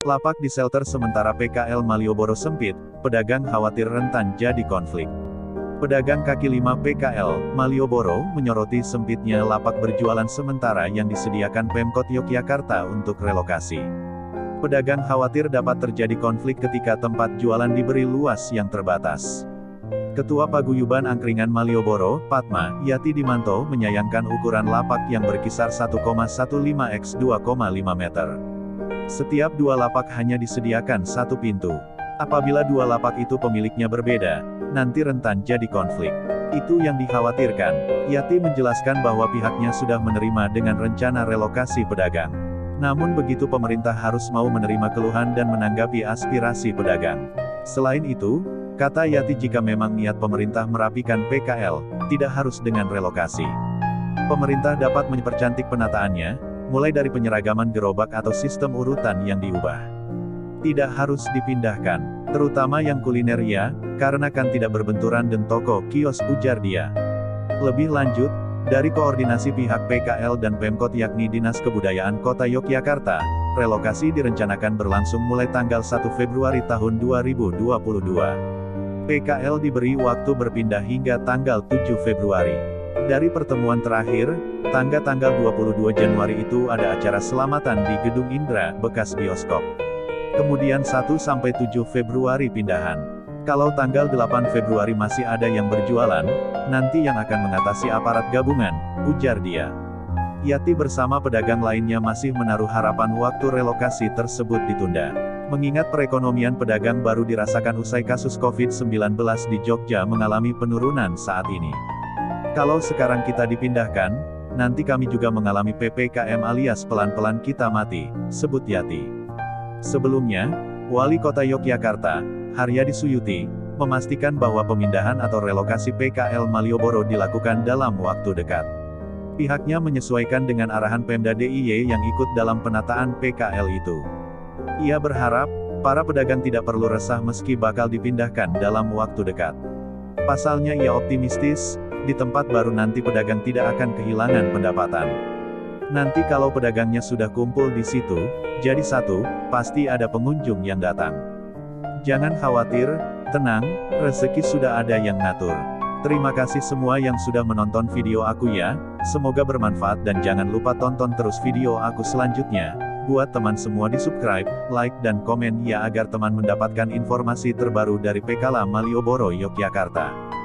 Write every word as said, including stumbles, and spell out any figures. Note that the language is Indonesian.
Lapak di shelter sementara P K L Malioboro sempit, pedagang khawatir rentan jadi konflik. Pedagang kaki lima P K L Malioboro menyoroti sempitnya lapak berjualan sementara yang disediakan Pemkot Yogyakarta untuk relokasi. Pedagang khawatir dapat terjadi konflik ketika tempat jualan diberi luas yang terbatas. Ketua Paguyuban Angkringan Malioboro, Padma Yati Dimanto menyayangkan ukuran lapak yang berkisar satu koma lima kali dua koma lima meter. Setiap dua lapak hanya disediakan satu pintu. Apabila dua lapak itu pemiliknya berbeda, nanti rentan jadi konflik. Itu yang dikhawatirkan. Yati menjelaskan bahwa pihaknya sudah menerima dengan rencana relokasi pedagang. Namun begitu pemerintah harus mau menerima keluhan dan menanggapi aspirasi pedagang. Selain itu, kata Yati jika memang niat pemerintah merapikan P K L, tidak harus dengan relokasi. Pemerintah dapat mempercantik penataannya, mulai dari penyeragaman gerobak atau sistem urutan yang diubah. Tidak harus dipindahkan, terutama yang kuliner ya, karena kan tidak berbenturan dan toko, kios, ujar dia. Lebih lanjut, dari koordinasi pihak P K L dan Pemkot yakni Dinas Kebudayaan Kota Yogyakarta, relokasi direncanakan berlangsung mulai tanggal satu Februari tahun dua ribu dua puluh dua. P K L diberi waktu berpindah hingga tanggal tujuh Februari. Dari pertemuan terakhir, tanggal-tanggal dua puluh dua Januari itu ada acara selamatan di Gedung Indra, bekas bioskop. Kemudian satu sampai tujuh Februari pindahan. Kalau tanggal delapan Februari masih ada yang berjualan, nanti yang akan mengatasi aparat gabungan, ujar dia. Yati bersama pedagang lainnya masih menaruh harapan waktu relokasi tersebut ditunda. Mengingat perekonomian pedagang baru dirasakan usai kasus COVID sembilan belas di Jogja mengalami penurunan saat ini. Kalau sekarang kita dipindahkan, nanti kami juga mengalami P P K M alias pelan-pelan kita mati, sebut Yati. Sebelumnya, Wali Kota Yogyakarta, Haryadi Suyuti, memastikan bahwa pemindahan atau relokasi P K L Malioboro dilakukan dalam waktu dekat. Pihaknya menyesuaikan dengan arahan Pemda D I Y yang ikut dalam penataan P K L itu. Ia berharap, para pedagang tidak perlu resah meski bakal dipindahkan dalam waktu dekat. Pasalnya ia optimistis, di tempat baru nanti pedagang tidak akan kehilangan pendapatan. Nanti kalau pedagangnya sudah kumpul di situ, jadi satu, pasti ada pengunjung yang datang. Jangan khawatir, tenang, rezeki sudah ada yang ngatur. Terima kasih semua yang sudah menonton video aku ya, semoga bermanfaat dan jangan lupa tonton terus video aku selanjutnya. Buat teman semua di subscribe, like dan komen ya agar teman mendapatkan informasi terbaru dari P K L Malioboro Yogyakarta.